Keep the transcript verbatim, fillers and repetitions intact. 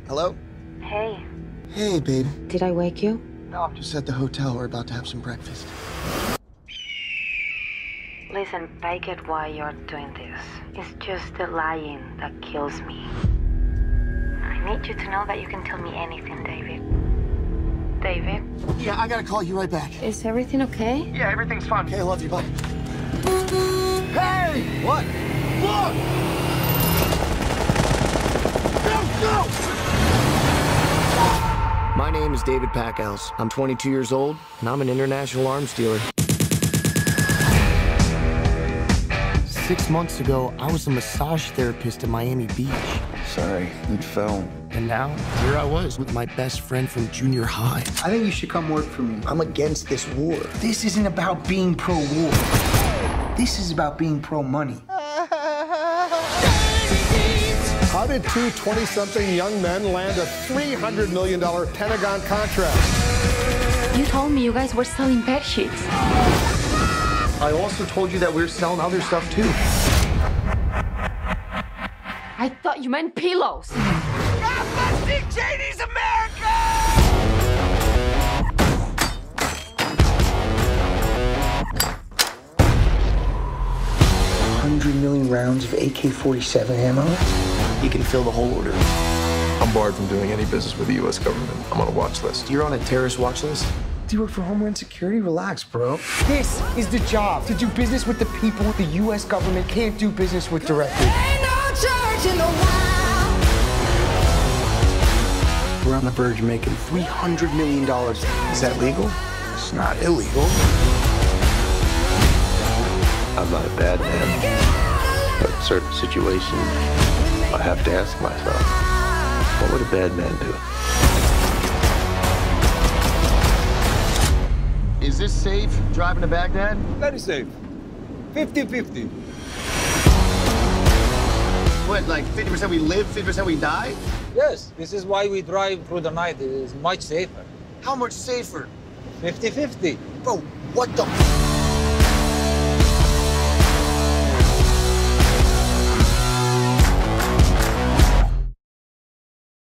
Hello? Hey. Hey, babe. Did I wake you? No, I'm just at the hotel. We're about to have some breakfast. Listen, I get why you're doing this. It's just the lying that kills me. I need you to know that you can tell me anything, David. David? Yeah, I gotta call you right back. Is everything okay? Yeah, everything's fine. Okay, I love you. Bye. Hey! What? Look! Go, go! My name is David Packouz. I'm twenty-two years old, and I'm an international arms dealer. Six months ago, I was a massage therapist in Miami Beach. Sorry, you fell. And now, here I was with my best friend from junior high. I think you should come work for me. I'm against this war. This isn't about being pro-war. This is about being pro-money. How did two twenty-something young men land a three hundred million dollar Pentagon contract? You told me you guys were selling bed sheets. I also told you that we were selling other stuff, too. I thought you meant pillows. God bless Dick Cheney's America! one hundred million rounds of A K forty-seven ammo? You can fill the whole order. I'm barred from doing any business with the U S government. I'm on a watch list. You're on a terrorist watch list? Do you work for Homeland Security? Relax, bro. This is the job, to do business with the people the U S government can't do business with directly. Ain't no church in the wild. We're on the verge of making three hundred million dollars. Is that legal? It's not illegal. I'm not a bad man, but in certain situations, I have to ask myself, what would a bad man do? Is this safe, driving to Baghdad? Very safe. fifty fifty. What, like fifty percent we live, fifty percent we die? Yes, this is why we drive through the night. It is much safer. How much safer? fifty fifty. Bro, what the...